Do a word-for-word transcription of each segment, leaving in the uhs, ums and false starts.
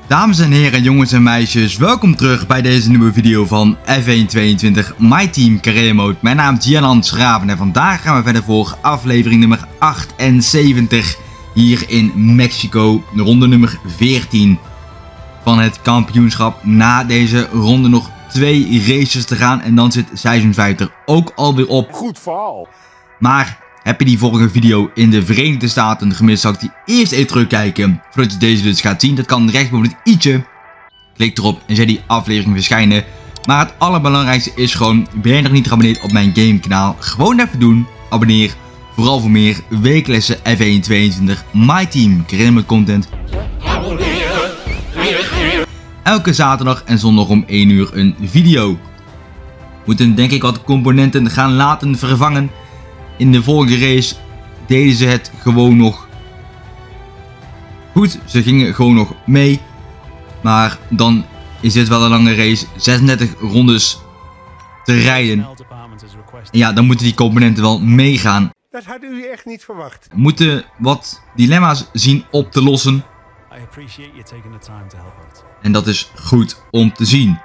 Dames en heren, jongens en meisjes, welkom terug bij deze nieuwe video van F één tweeëntwintig My Team Career Mode. Mijn naam is Jan Schraven en vandaag gaan we verder voor aflevering nummer achtenzeventig hier in Mexico, ronde nummer veertien van het kampioenschap. Na deze ronde nog twee races te gaan en dan zit seizoen vijf er ook alweer op. Goed verhaal. Maar heb je die vorige video in de Verenigde Staten gemist, zal ik die eerst even terugkijken voordat je deze dus gaat zien. Dat kan rechtsboven het i'tje. Klik erop en zie die aflevering verschijnen. Maar het allerbelangrijkste is gewoon, ben je nog niet geabonneerd op mijn gamekanaal? Gewoon even doen. Abonneer. Vooral voor meer wekelijkse F één tweeëntwintig My Team Career Mode content. Elke zaterdag en zondag om één uur een video. Moeten denk ik wat componenten gaan laten vervangen. In de vorige race deden ze het gewoon nog goed. Ze gingen gewoon nog mee. Maar dan is dit wel een lange race. zesendertig rondes te rijden. En ja, dan moeten die componenten wel meegaan. Dat hadden jullie echt niet verwacht. We moeten wat dilemma's zien op te lossen. En dat is goed om te zien.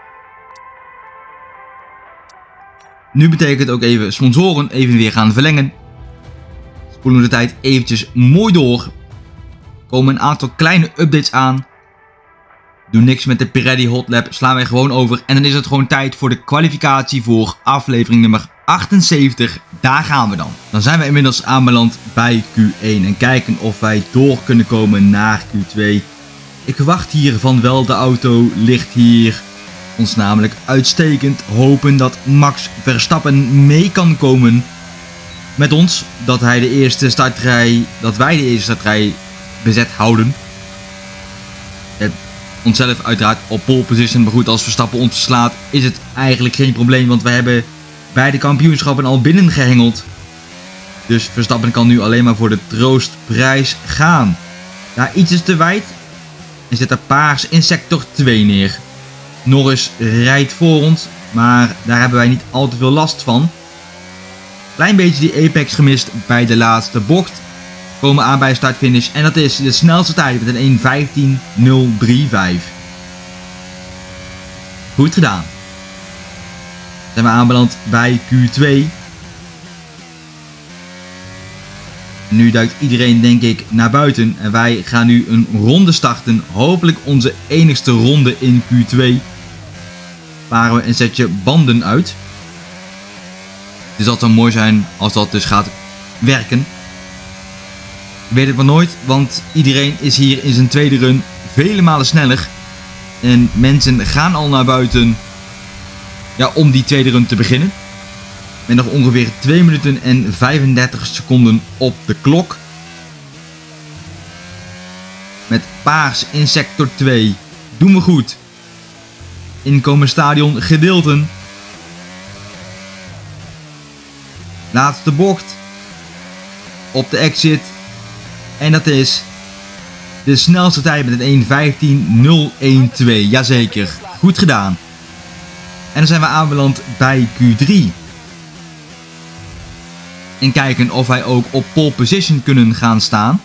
Nu betekent ook even sponsoren even weer gaan verlengen. Spoelen we de tijd eventjes mooi door. Er komen een aantal kleine updates aan. Doe niks met de Pirelli Hot Lap. Slaan wij gewoon over. En dan is het gewoon tijd voor de kwalificatie voor aflevering nummer achtenzeventig. Daar gaan we dan. Dan zijn we inmiddels aanbeland bij Q één. En kijken of wij door kunnen komen naar Q twee. Ik wacht hier van wel. De auto ligt hier ons namelijk uitstekend. Hopen dat Max Verstappen mee kan komen met ons. Dat hij de eerste startrij, dat wij de eerste startrij bezet houden. Het, onszelf uiteraard op pole position. Maar goed, als Verstappen ons verslaat is het eigenlijk geen probleem. Want we hebben beide kampioenschappen al binnengehengeld. Dus Verstappen kan nu alleen maar voor de troostprijs gaan. Ja, iets is te wijd. En zet er paars in sector twee neer. Norris rijdt voor ons, maar daar hebben wij niet al te veel last van. Klein beetje die apex gemist bij de laatste bocht. Komen aan bij start-finish en dat is de snelste tijd met een één vijftien nul vijfendertig. Goed gedaan. Zijn we aanbeland bij Q twee. Nu duikt iedereen denk ik naar buiten en wij gaan nu een ronde starten. Hopelijk onze enigste ronde in Q twee. Varen we een setje banden uit. Dus dat zou mooi zijn als dat dus gaat werken. Ik weet het maar nooit, want iedereen is hier in zijn tweede run vele malen sneller. En mensen gaan al naar buiten, ja, om die tweede run te beginnen. Met nog ongeveer twee minuten en vijfendertig seconden op de klok. Met paars in sector twee. Doen we goed. Inkomen stadion gedeelten. Laatste bocht. Op de exit. En dat is de snelste tijd met een één vijftien nul twaalf. Jazeker. Goed gedaan. En dan zijn we aanbeland bij Q drie. En kijken of wij ook op pole position kunnen gaan staan.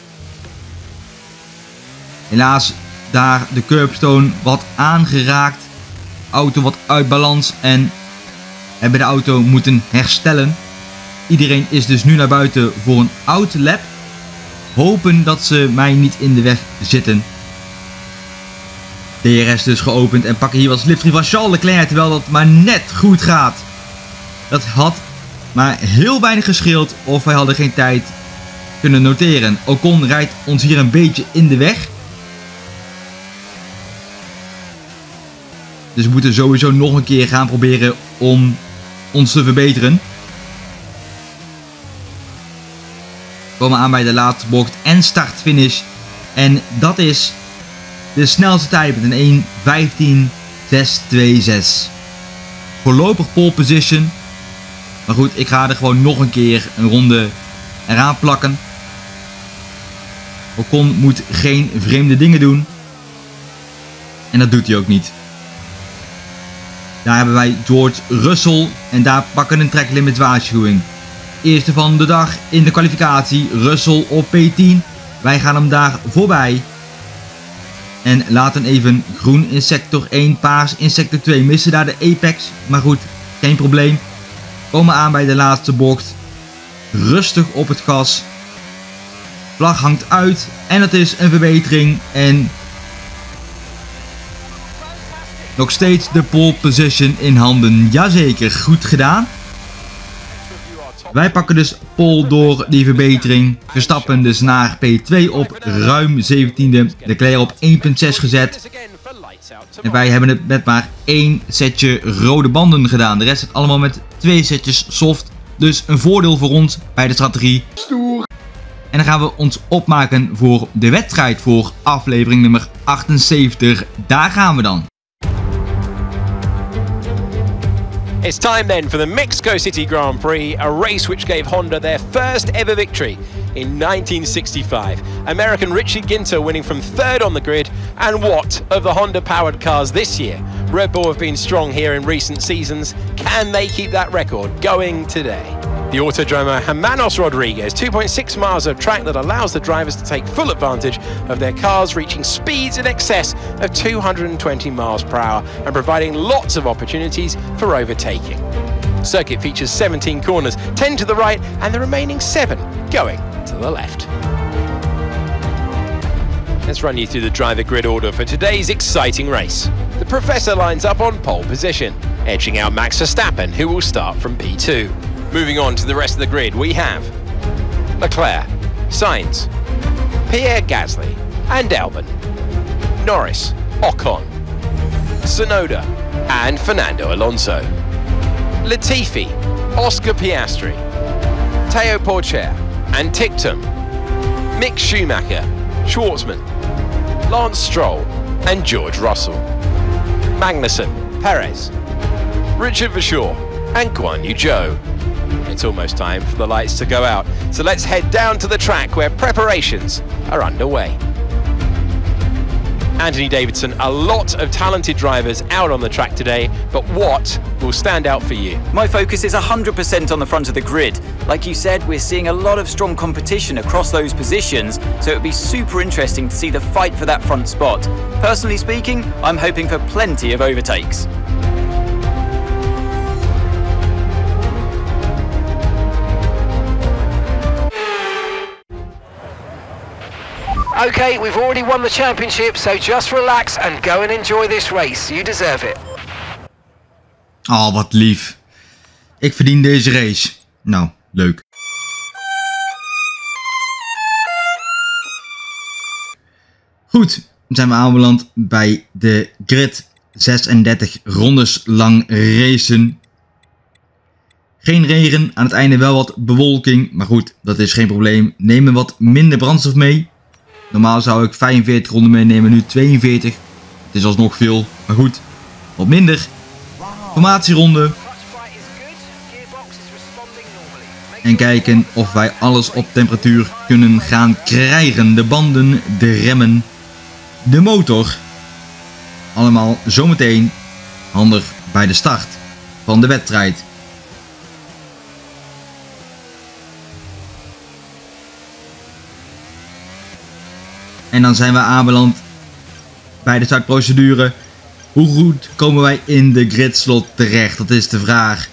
Helaas daar de curbstone wat aangeraakt. Auto wat uit balans en hebben de auto moeten herstellen. Iedereen is dus nu naar buiten voor een outlap. Hopen dat ze mij niet in de weg zitten. D R S dus geopend en pakken hier wat slipstream van Charles Leclerc, terwijl dat maar net goed gaat. Dat had maar heel weinig gescheeld of wij hadden geen tijd kunnen noteren. Ocon rijdt ons hier een beetje in de weg. Dus we moeten sowieso nog een keer gaan proberen om ons te verbeteren. We komen aan bij de laatste bocht en start-finish. En dat is de snelste tijd met een één vijftien zes zesentwintig. Voorlopig pole position. Maar goed, ik ga er gewoon nog een keer een ronde eraan plakken. Ocon moet geen vreemde dingen doen. En dat doet hij ook niet. Daar hebben wij George Russell en daar pakken een tracklimit waarschuwing. Eerste van de dag in de kwalificatie, Russell op P tien. Wij gaan hem daar voorbij. En laten even groen in sector één, paars in sector twee. Missen daar de apex, maar goed, geen probleem. Komen aan bij de laatste bocht. Rustig op het gas. Vlag hangt uit en het is een verbetering. En nog steeds de pole position in handen. Jazeker, goed gedaan. Wij pakken dus pole door die verbetering. Verstappen dus naar P twee op ruim zeventiende. Leclerc op één punt zes gezet. En wij hebben het met maar één setje rode banden gedaan. De rest zit allemaal met twee setjes soft. Dus een voordeel voor ons bij de strategie. Stoer. En dan gaan we ons opmaken voor de wedstrijd voor aflevering nummer achtenzeventig. Daar gaan we dan. It's time then for the Mexico City Grand Prix, a race which gave Honda their first ever victory in nineteen sixty-five. American Richie Ginter winning from third on the grid, and what of the Honda powered cars this year? Red Bull have been strong here in recent seasons. Can they keep that record going today? The Autodromo Hermanos Rodriguez, two point six miles of track that allows the drivers to take full advantage of their cars, reaching speeds in excess of two hundred twenty miles per hour and providing lots of opportunities for overtaking. Circuit features seventeen corners, ten to the right and the remaining seven going to the left. Let's run you through the driver grid order for today's exciting race. The Professor lines up on pole position, edging out Max Verstappen, who will start from P two. Moving on to the rest of the grid, we have Leclerc, Sainz, Pierre Gasly and Albon, Norris, Ocon, Tsunoda and Fernando Alonso, Latifi, Oscar Piastri, Teo Porcher and Ticktum, Mick Schumacher, Schwartzman, Lance Stroll and George Russell, Magnussen, Perez, Richard Verschoor and Guan Yu Zhou. It's almost time for the lights to go out, so let's head down to the track where preparations are underway. Anthony Davidson, a lot of talented drivers out on the track today, but what will stand out for you? My focus is one hundred percent on the front of the grid. Like you said, we're seeing a lot of strong competition across those positions, so it would be super interesting to see the fight for that front spot. Personally speaking, I'm hoping for plenty of overtakes. Okay, we've already won the championship, so just relax and go and enjoy this race. You deserve it. Oh, wat lief. Ik verdien deze race. Nou, leuk. Goed, dan zijn we aanbeland bij de grid. zesendertig rondes lang racen. Geen regen, aan het einde wel wat bewolking. Maar goed, dat is geen probleem. Neem wat minder brandstof mee. Normaal zou ik vijfenveertig ronden meenemen, nu tweeënveertig. Het is alsnog veel, maar goed, wat minder. Formatieronde. En kijken of wij alles op temperatuur kunnen gaan krijgen. De banden, de remmen, de motor. Allemaal zometeen handig bij de start van de wedstrijd. En dan zijn we aanbeland bij de startprocedure. Hoe goed komen wij in de gridslot terecht? Dat is de vraag.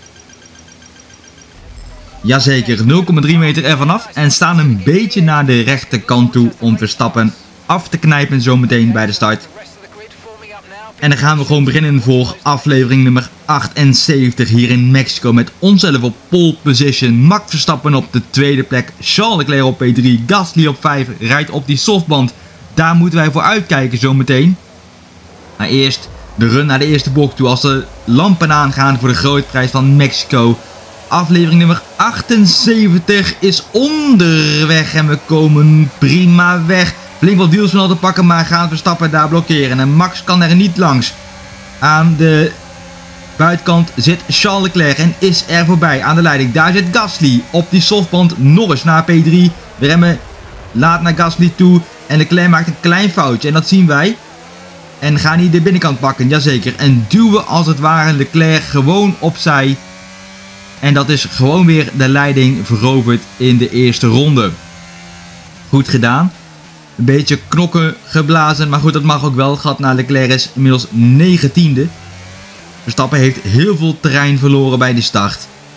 Jazeker, nul komma drie meter ervan af. En staan een beetje naar de rechterkant toe om Verstappen af te knijpen zometeen bij de start. En dan gaan we gewoon beginnen voor aflevering nummer achtenzeventig hier in Mexico. Met onszelf op pole position. Max Verstappen op de tweede plek. Charles Leclerc op P drie. Gasly op vijf. Rijdt op die softband. Daar moeten wij voor uitkijken zometeen. Maar eerst de run naar de eerste bocht toe. Als de lampen aangaan voor de grote prijs van Mexico. Aflevering nummer achtenzeventig is onderweg. En we komen prima weg. Flink wat deals van al te pakken, maar gaan Verstappen daar blokkeren. En Max kan er niet langs. Aan de buitenkant zit Charles Leclerc en is er voorbij aan de leiding. Daar zit Gasly op die softband. Norris naar P drie. We remmen laat naar Gasly toe. En Leclerc maakt een klein foutje. En dat zien wij. En gaan hier de binnenkant pakken. Jazeker. En duwen als het ware Leclerc gewoon opzij. En dat is gewoon weer de leiding veroverd in de eerste ronde. Goed gedaan. een beetje knokken geblazen. Maar goed, dat mag ook wel. Het gat naar Leclerc is inmiddels negentiende. Verstappen heeft heel veel terrein verloren bij de start.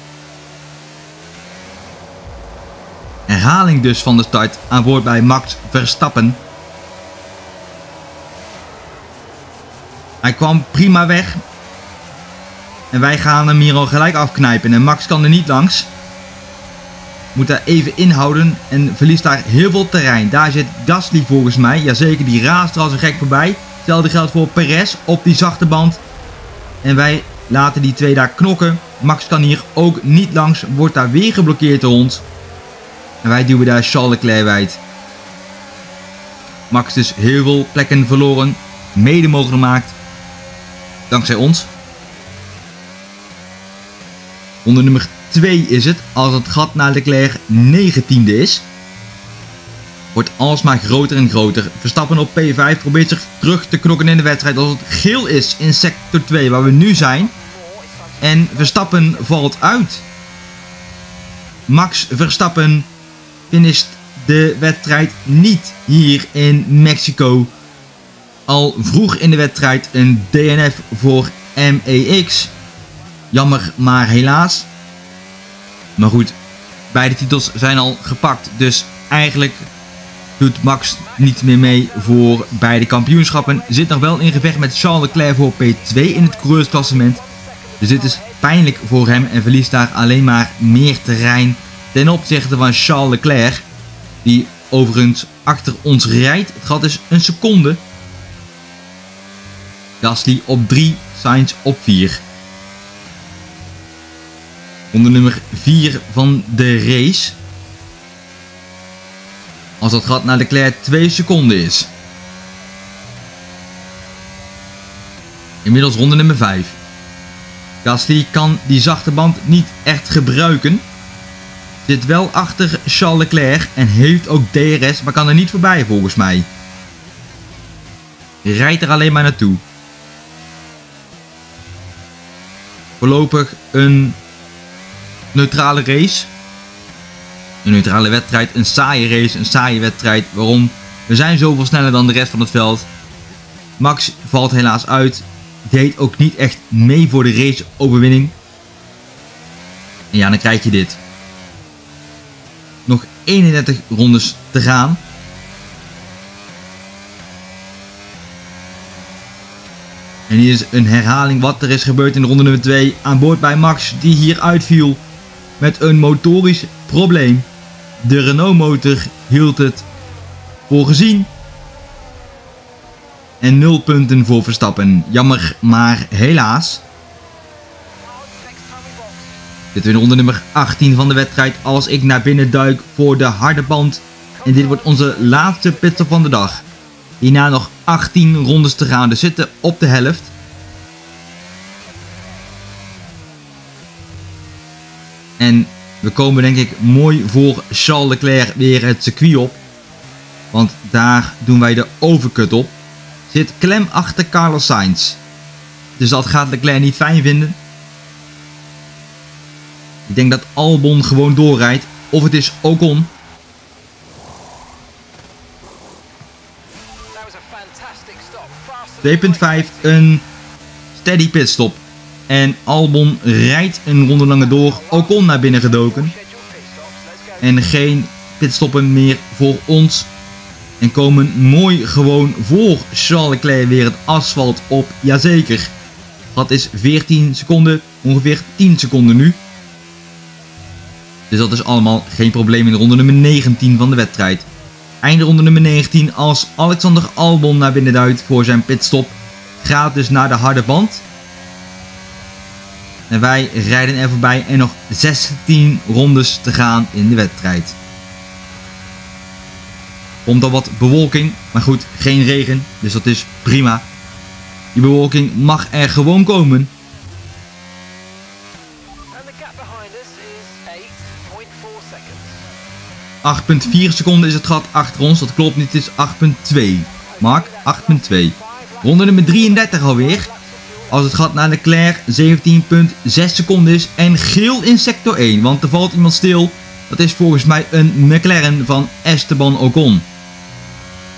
Herhaling dus van de start aan boord bij Max Verstappen. Hij kwam prima weg. En wij gaan hem hier al gelijk afknijpen. En Max kan er niet langs. Moet daar even inhouden. En verliest daar heel veel terrein. Daar zit Gasly volgens mij. Jazeker, die raast er als een gek voorbij. Hetzelfde geldt voor Perez op die zachte band. En wij laten die twee daar knokken. Max kan hier ook niet langs. Wordt daar weer geblokkeerd door ons. En wij duwen daar Charles Leclerc wijd. Max dus heel veel plekken verloren. Mede mogelijk gemaakt. Dankzij ons. Ronde nummer twee is het. Als het gat naar Leclerc negentiende is. Wordt alsmaar groter en groter. Verstappen op P vijf probeert zich terug te knokken in de wedstrijd. Als het geel is in sector twee waar we nu zijn. En Verstappen valt uit. Max Verstappen finisht de wedstrijd niet hier in Mexico. Al vroeg in de wedstrijd een D N F voor M E X. Jammer, maar helaas. Maar goed, beide titels zijn al gepakt. Dus eigenlijk doet Max niet meer mee voor beide kampioenschappen. Zit nog wel in gevecht met Charles Leclerc voor P twee in het coureursklassement. Dus dit is pijnlijk voor hem en verliest daar alleen maar meer terrein ten opzichte van Charles Leclerc. Die overigens achter ons rijdt. Het gat is een seconde. Gasly op drie, Sainz op vier. Ronde nummer vier van de race. Als dat gat naar Leclerc twee seconden is. Inmiddels ronde nummer vijf. Gasly kan die zachte band niet echt gebruiken. Zit wel achter Charles Leclerc en heeft ook D R S, maar kan er niet voorbij volgens mij. Rijdt er alleen maar naartoe. Voorlopig een neutrale race. Een neutrale wedstrijd, een saaie race, een saaie wedstrijd. Waarom? We zijn zoveel sneller dan de rest van het veld. Max valt helaas uit. Deed ook niet echt mee voor de race overwinning. En ja, dan krijg je dit. Nog eenendertig rondes te gaan. En hier is een herhaling wat er is gebeurd in de ronde nummer twee. Aan boord bij Max, die hier uitviel met een motorisch probleem. De Renault motor hield het voor gezien. En nul punten voor Verstappen. Jammer, maar helaas. Dit is in ronde nummer achttien van de wedstrijd. Als ik naar binnen duik voor de harde band. En dit wordt onze laatste pitstop van de dag. Hierna nog achttien rondes te gaan. Dus zitten op de helft. En we komen denk ik mooi voor Charles Leclerc weer het circuit op. Want daar doen wij de overcut op. Zit klem achter Carlos Sainz. Dus dat gaat Leclerc niet fijn vinden. Ik denk dat Albon gewoon doorrijdt. Of het is Ocon. twee punt vijf, een steady pitstop. En Albon rijdt een ronde langer door. Ocon naar binnen gedoken. En geen pitstoppen meer voor ons. En komen mooi gewoon voor Charles Leclerc weer het asfalt op. Jazeker. Dat is veertien seconden. Ongeveer tien seconden nu. Dus dat is allemaal geen probleem in de ronde nummer negentien van de wedstrijd. Einde ronde nummer negentien als Alexander Albon naar binnen duikt voor zijn pitstop. Gaat dus naar de harde band. En wij rijden er voorbij en nog zestien rondes te gaan in de wedstrijd. Komt al wat bewolking, maar goed, geen regen, dus dat is prima. Die bewolking mag er gewoon komen. acht punt vier seconden is het gat achter ons, dat klopt niet, het is acht punt twee. Mark, acht punt twee. Ronde nummer drieëndertig alweer. Als het gat naar Leclerc zeventien punt zes seconden is en geel in sector één, want er valt iemand stil. Dat is volgens mij een McLaren van Esteban Ocon.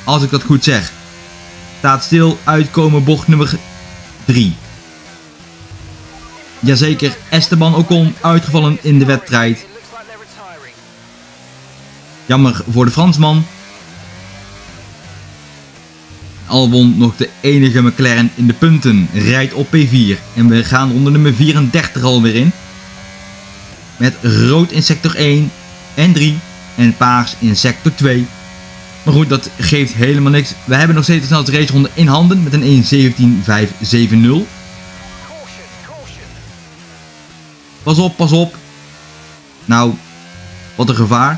als ik dat goed zeg. Staat stil, uitkomen bocht nummer drie. Jazeker, Esteban Ocon uitgevallen in de wedstrijd. Jammer voor de Fransman. Albon nog de enige McLaren in de punten. Rijdt op P vier. En we gaan ronde nummer vierendertig alweer in. Met rood in sector één en drie. En paars in sector twee. Maar goed, dat geeft helemaal niks. We hebben nog steeds de snelste raceronde in handen. Met een één zeventien vijfhonderdzeventig. Pas op, pas op. Nou, wat een gevaar.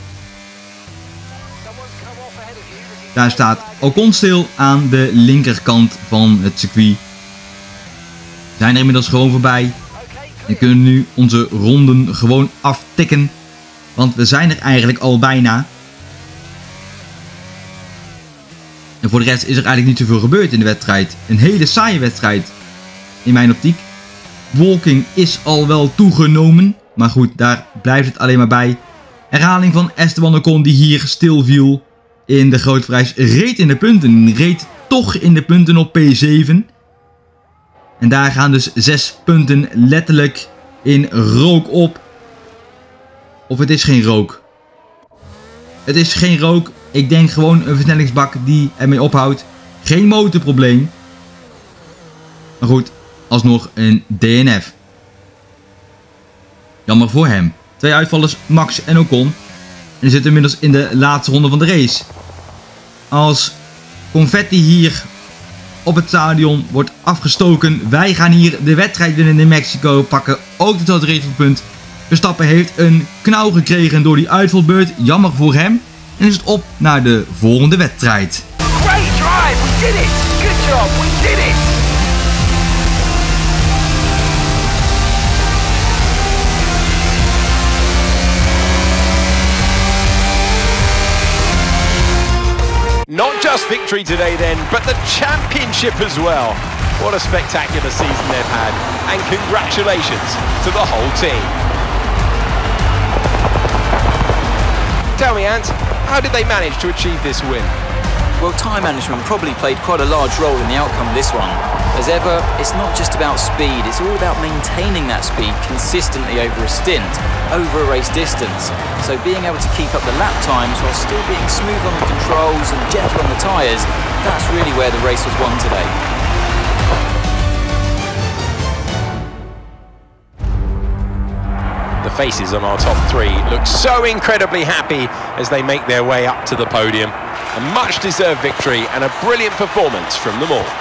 Daar staat Ocon stil aan de linkerkant van het circuit. We zijn er inmiddels gewoon voorbij. En kunnen nu onze ronden gewoon aftikken. Want we zijn er eigenlijk al bijna. En voor de rest is er eigenlijk niet zoveel gebeurd in de wedstrijd. Een hele saaie wedstrijd. In mijn optiek. Wolking is al wel toegenomen. Maar goed, daar blijft het alleen maar bij. Herhaling van Esteban Ocon die hier stil viel. In de grote prijs. Reed in de punten. Reed toch in de punten op P zeven. En daar gaan dus zes punten letterlijk in rook op. Of het is geen rook. Het is geen rook. Ik denk gewoon een versnellingsbak die ermee ophoudt. Geen motorprobleem. Maar goed, alsnog een D N F. Jammer voor hem. Twee uitvallers, Max en Ocon. En die zitten inmiddels in de laatste ronde van de race. Als confetti hier op het stadion wordt afgestoken. Wij gaan hier de wedstrijd winnen in Mexico. Pakken ook het tweede racepunt. Verstappen heeft een knauw gekregen door die uitvalbeurt. Jammer voor hem. En is het op naar de volgende wedstrijd. Great drive, we did it! Good job, we did it! Not just victory today then, but the championship as well. What a spectacular season they've had, and congratulations to the whole team. Tell me, Ant, how did they manage to achieve this win? Well, time management probably played quite a large role in the outcome of this one. As ever, it's not just about speed, it's all about maintaining that speed consistently over a stint, over a race distance. So being able to keep up the lap times while still being smooth on the controls and gentle on the tyres, that's really where the race was won today. The faces on our top three look so incredibly happy as they make their way up to the podium. A much deserved victory and a brilliant performance from them all.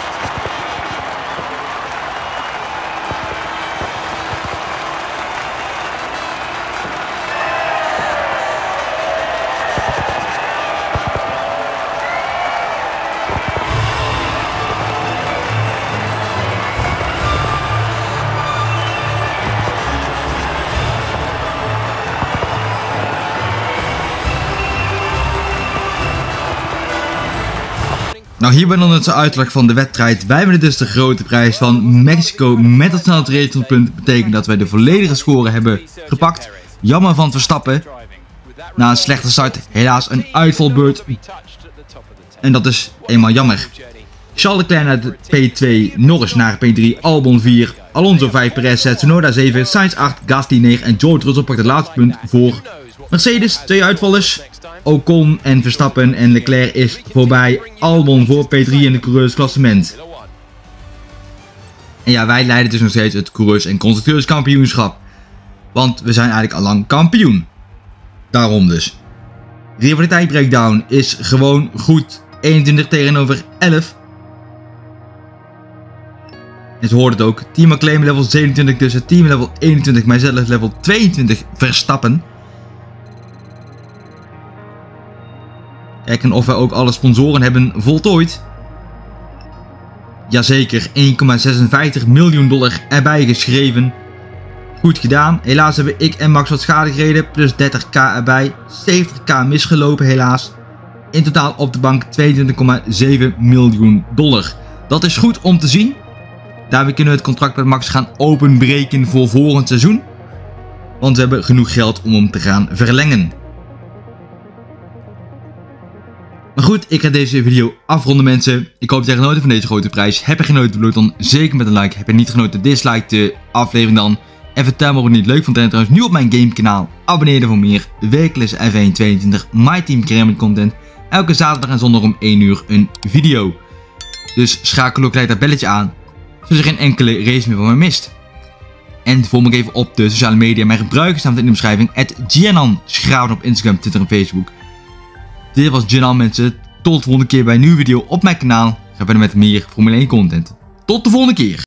Nou, hier ben dan het uitslag van de wedstrijd. Wij hebben dus de grote prijs van Mexico met het snelste racepunt. Dat betekent dat wij de volledige score hebben gepakt. Jammer van Verstappen. Na een slechte start helaas een uitvalbeurt. En dat is eenmaal jammer. Charles Leclerc naar de P twee, Norris naar P drie, Albon vier, Alonso vijf, Perez zes, Tsunoda zeven, Sainz acht, Gasly negen en George Russell pakt het laatste punt voor Mercedes. Twee uitvallers. Ocon en Verstappen en Leclerc is voorbij. Albon voor P drie in het coureursklassement. En ja, wij leiden dus nog steeds het coureurs- en constructeurskampioenschap. Want we zijn eigenlijk al lang kampioen. Daarom dus. Rivaliteit breakdown is gewoon goed. eenentwintig tegenover elf. En ze hoort het ook. Team McLaren level zevenentwintig tussen team level eenentwintig, mijzelf level tweeëntwintig Verstappen. Kijken of we ook alle sponsoren hebben voltooid. Jazeker, één komma zesenvijftig miljoen dollar erbij geschreven. Goed gedaan. Helaas hebben ik en Max wat schade gereden. Plus dertig k erbij. zeventig k misgelopen helaas. In totaal op de bank tweeëntwintig komma zeven miljoen dollar. Dat is goed om te zien. Daarmee kunnen we het contract met Max gaan openbreken voor volgend seizoen. Want we hebben genoeg geld om hem te gaan verlengen. Maar goed, ik ga deze video afronden mensen. Ik hoop dat je genoten van deze grote prijs. Heb je genoten, beloon dan zeker met een like. Heb je niet genoten, dislike de aflevering dan. En vertel me wat je niet leuk vond. En trouwens nu op mijn gamekanaal. Abonneer je voor meer wekelijks F één tweeëntwintig My Team Kremlin content. Elke zaterdag en zondag om één uur een video. Dus schakel ook gelijk dat belletje aan. Zodat je geen enkele race meer van me mist. En volg me even op de sociale media. Mijn gebruikers staan in de beschrijving. at Gianan Schraven op Instagram, Twitter en Facebook. Dit was Gianan mensen. Tot de volgende keer bij een nieuwe video op mijn kanaal. Ga verder met meer Formule één content. Tot de volgende keer.